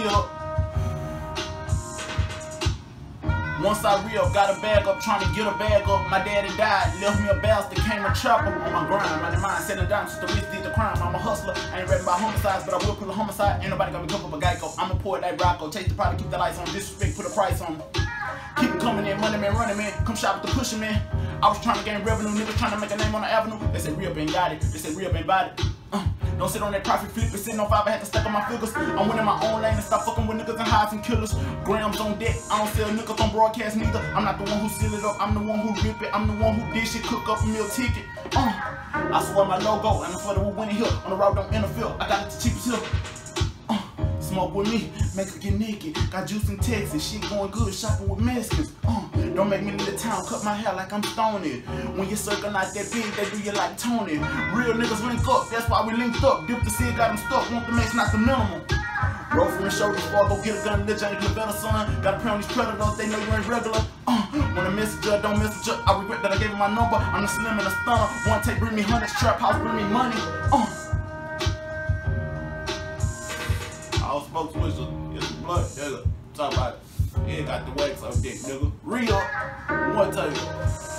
re-up. Once I re-up, got a bag up, trying to get a bag up. My daddy died, left me a bastard, came a trapper on my grind. Running mine, setting down since the wrist did the crime. I'm a hustler, I ain't ready about homicides, but I will pull a homicide. Ain't nobody got me cover up a Geico. I'm a poet like Rocco, chase the product, keep the lights on, disrespect, put a price on. Keep it coming in, money man, running man, come shop with the pushing man. I was trying to gain revenue, niggas trying to make a name on the avenue. They said re-up ain't got it, they said re-up ain't bought it. Don't sit on that profit flip it, sitting on 5, I had to stack on my figures. I'm winning my own lane and stop fucking with niggas and hides and killers. Grams on deck, I don't sell niggas on broadcast neither. I'm not the one who seal it up, I'm the one who rip it. I'm the one who dish it, cook up a meal ticket. I swear my logo, and I'm for the winning here. On the road, don't interfere, I got it the cheapest here. Smoke with me, make her get naked. Got juice in Texas, shit going good, shopping with Mexicans. Don't make me leave the town, cut my hair like I'm stoned. When you circle like that big, they do you like Tony. Real niggas link up, that's why we linked up. Dip the seed, got them stuck, want the max, not the minimum. Roll from the shoulders, before I go get a gun, bitch, I ain't get better, son. Gotta pray on these predators, they know you ain't regular. When I message her, don't message her. I regret that I gave her my number. I'm the slim and the stunner. One take, bring me hundreds, trap house, bring me money. All smoke switcher, it's blood, nigga. Talk about it. Yeah, got the wax up there, nigga. Re-up. One take.